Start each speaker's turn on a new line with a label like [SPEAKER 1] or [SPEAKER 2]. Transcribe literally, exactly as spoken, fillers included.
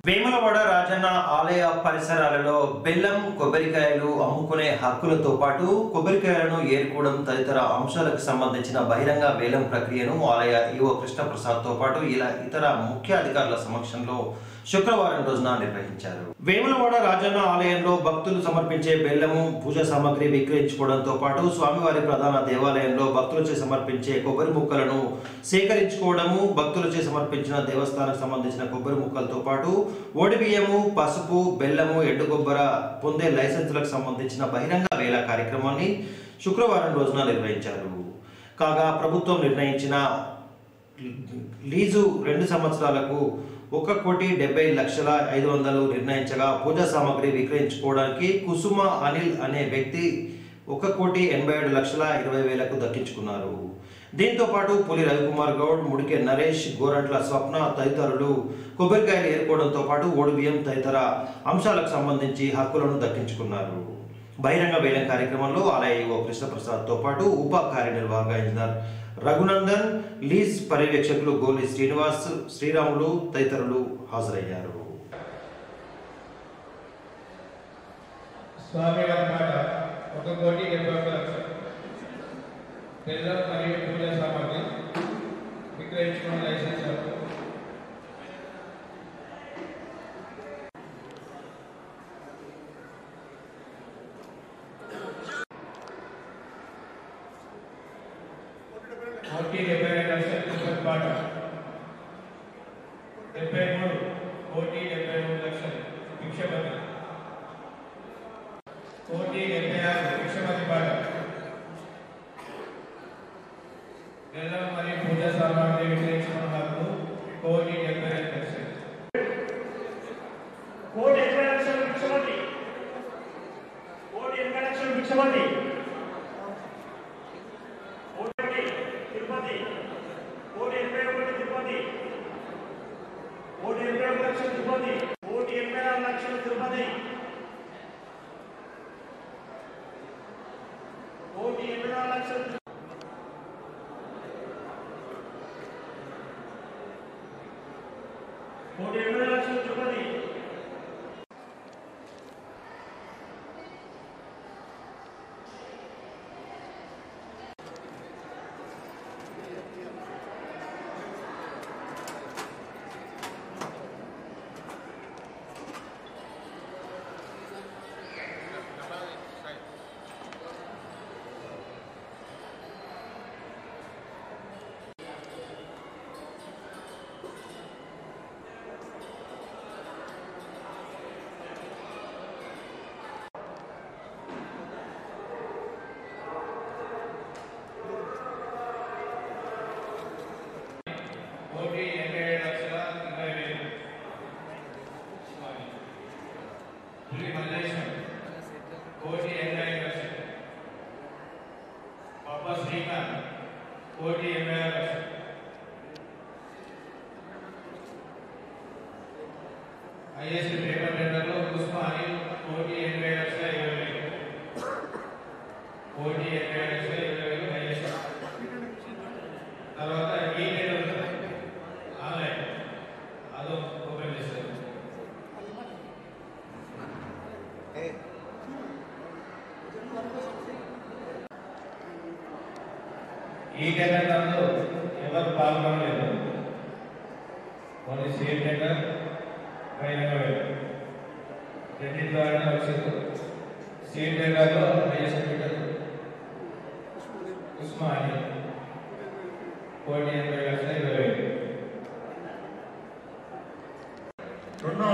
[SPEAKER 1] వేములవాడ రాజన్న ఆలయ పరిసరాలలో బెల్లం కొబ్బరికాయలు అమ్ముకునే హక్కులతో పాటు కొబ్బరికాయలను ఏరుకోవడం తదితర అంశాలకు సంబంధించిన బహిరంగ వేలం ప్రక్రియను ఆలయ ఈవో కృష్ణప్రసాద్ తో పాటు ఇలా ఇతర ముఖ్య అధికారుల సమక్షంలో శుక్రవారం రోజున నిర్వహించారు. వేములవాడ రాజన్న ఆలయంలో భక్తులు సమర్పించే బెల్లము పూజా సామాగ్రి విక్రయించుకోవడంతో పాటు స్వామివారి ప్రధాన దేవాలయంలో భక్తులచే సమర్పించే కొబ్బరి ముక్కలను సేకరించుకోవడము, భక్తులచే సమర్పించిన దేవస్థానానికి సంబంధించిన కొబ్బరి ముక్కలతో పాటు ఓడి బియ్యము, పసుపు, బెల్లము, ఎండు కొబ్బర పొందే లైసెన్సులకు సంబంధించిన బహిరంగ వేల కార్యక్రమాన్ని శుక్రవారం రోజున నిర్వహించారు. కాగా ప్రభుత్వం నిర్ణయించిన లీజు రెండు సంవత్సరాలకు ఒక కోటి డెబ్బై లక్షల ఐదు వందలు నిర్ణయించగా పూజా సామాగ్రి విక్రయించుకోవడానికి కుసుమ అనిల్ అనే వ్యక్తి ఒక కోటి ఎనభై ఏడు లక్షల ఇరవై వేలకు దక్కించుకున్నారు. దీంతో పాటు పులి రవికుమార్ గౌడ్, ముడికే నరేష్, గోరంట్ల స్వప్న తదితరులు కొబ్బరికాయలు ఏరుకోవడంతో పాటు ఓడిబియ్యం తదితర అంశాలకు సంబంధించి హక్కులను దక్కించుకున్నారు. బహిరంగ వేలం కార్యక్రమంలో ఆలయ ఈవో కృష్ణప్రసాద్ తో పాటు ఉప కార్యనిర్వాహక ఇంజనీర్ రఘునందన్, లీజ్ పర్యవేక్షకులు గోలి శ్రీనివాస్, శ్రీరాములు తదితరులు హాజరయ్యారు.
[SPEAKER 2] బెల్లం మరియు పూజా సామాగ్రి విక్రయించుకున్న లైసెన్స్ కోటి డెబ్బై రెండు లక్షల పాట డెబ్బై మూడు కోటి డెబ్బై మూడు లక్షలు భిక్షపతి కోటి డెబ్బై ఆరు భిక్షపతి పాట బెల్లం మరియు పూజా సామాగ్రి విక్రయించుకున్న హక్కు కోటి డెబ్బై రెండు లక్షలు
[SPEAKER 3] కోటి ఎనభై లక్షలు భిక్షపతి కోటి ఎనభై లక్షలు భిక్షపతి కోటి తిరుపతి కోటి ఎనభై ఒకటి తిరుపతి కోటి ఎనభై ఒక లక్షలు తిరుపతి కోటి ఎనభై నాలుగు లక్షలు తిరుపతి కోటి ఎనభై నాలుగు లక్షలు కోటి ఎనభై లక్షలు తిరుపతి
[SPEAKER 2] కోటి ఎనభై ఏడు లక్షల ఇరవై వేలు పులి మల్లేశం కోటి ఎనభై ఐదు లక్షలు పప్ప శ్రీకాంత్ కోటి ఎనభై ఆరు లక్షలు ఐఎస్సీ పేపర్ టెండర్లో కుసుమ అనిల్ కోటి ఎనభై లక్షల ఇరవై వేలు కోటి ఎనభై లక్షల ఇరవై వేలు ఐఎస్సీ తర్వాత ఈ ఆన్లైన్ అదో ఓపెన్ చేస్తారు. ఈ టెండర్లో ఎవరు పాల్గొనలేదు. ఓన్లీ సేమ్ టెండర్ బహిరంగ వేలం రెండింటి ద్వారా వచ్చింది. సేమ్ టెండర్లో ఐఎస్సీ కుసుమ అనిల్ కోటి ఎనభై లక్షల ఇరవై వేలు
[SPEAKER 3] రెండో